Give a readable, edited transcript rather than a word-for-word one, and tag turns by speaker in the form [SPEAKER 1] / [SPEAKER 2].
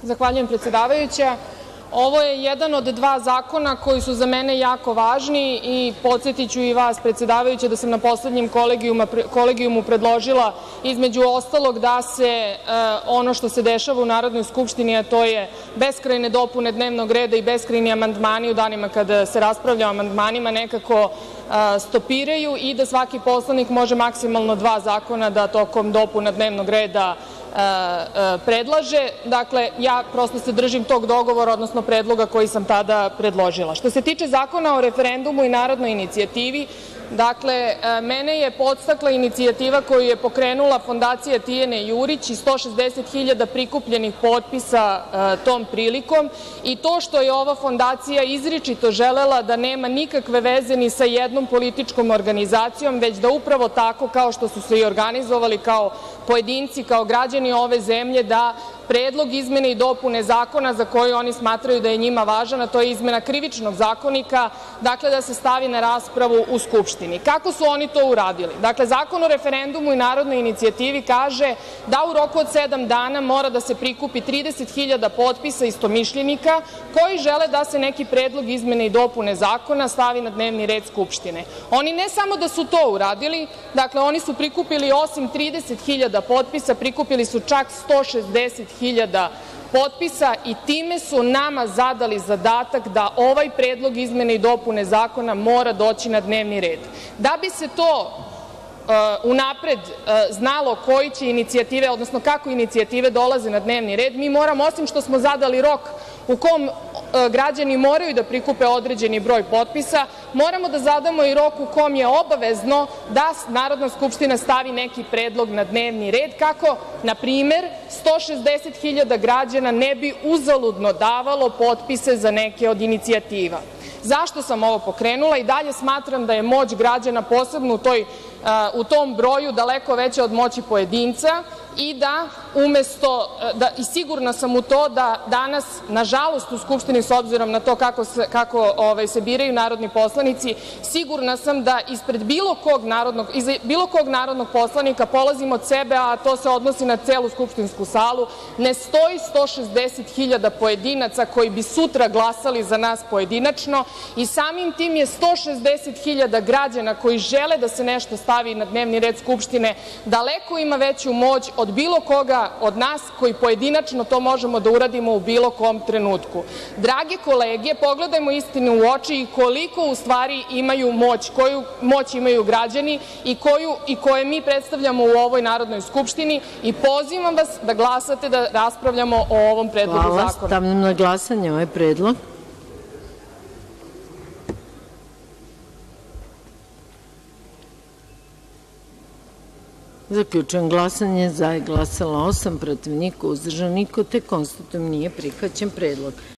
[SPEAKER 1] Zahvaljujem, predsedavajuća. Ovo je jedan od dva zakona koji su za mene jako važni i podsetiću i vas, predsedavajuća, da sam na poslednjem kolegijumu predložila, između ostalog, da se ono što se dešava u Narodnoj skupštini, a to je beskrajne dopune dnevnog reda i beskrajni amandmani u danima kada se raspravlja o amandmanima, nekako stopiraju i da svaki poslanik može maksimalno 2 zakona da tokom dopuna dnevnog reda predlaže. Dakle, ja prosto se držim tog dogovora, odnosno predloga koji sam tada predložila. Što se tiče Zakona o referendumu i narodnoj inicijativi, dakle, mene je podstakla inicijativa koju je pokrenula Fondacija Tijane Jurić i 160.000 prikupljenih potpisa tom prilikom i to što je ova fondacija izričito želela da nema nikakve veze ni sa jednom političkom organizacijom, već da upravo tako kao što su se i organizovali kao pojedinci, kao građani ove zemlje, da predlog izmene i dopune zakona za koji oni smatraju da je njima važan, a to je izmena Krivičnog zakonika, dakle da se stavi na raspravu u Skupštini. Kako su oni to uradili? Dakle, Zakon o referendumu i narodnoj inicijativi kaže da u roku od 7 dana mora da se prikupi 30.000 potpisa istomišljenika koji žele da se neki predlog izmene i dopune zakona stavi na dnevni red Skupštine. Oni ne samo da su to uradili, dakle oni su prikupili osim 30.000 potpisa, prikupili su čak 160.000 potpisa i time su nama zadali zadatak da ovaj predlog izmene i dopune zakona mora doći na dnevni red. Da bi se to unapred znalo koji će inicijative, odnosno kako inicijative dolaze na dnevni red, mi moramo, osim što smo zadali rok u kom građani moraju da prikupe određeni broj potpisa, moramo da zadamo i rok u kom je obavezno da Narodna skupština stavi neki predlog na dnevni red, kako, na primer, 160.000 građana ne bi uzaludno davalo potpise za neke od inicijativa. Zašto sam ovo pokrenula? I dalje smatram da je moć građana, posebno u tom broju, daleko veća od moći pojedinca i i sigurna sam u to da danas, nažalost, u Skupštini, s obzirom na to kako se biraju narodni poslanici, sigurna sam da ispred bilo kog narodnog poslanika, polazim od sebe, a to se odnosi na celu skupštinsku salu, ne stoji 160.000 pojedinaca koji bi sutra glasali za nas pojedinačno i samim tim je 160.000 građana koji žele da se nešto stavi na dnevni red Skupštine daleko ima veću moć od bilo koga od nas koji pojedinačno to možemo da uradimo u bilo kom trenutku. Drage kolege, pogledajmo istini u oči i koliko u stvari imaju moć, koju moć imaju građani i koje mi predstavljamo u ovoj Narodnoj skupštini i pozivam vas da glasate da raspravljamo o ovom predlogu zakona.
[SPEAKER 2] Hvala. Stavljam na glasanje ovaj predlog. Zaključujem glasanje. Za je glasalo 8, protiv niko, uzdržan niko, te konstatujem nije prihvaćen predlog.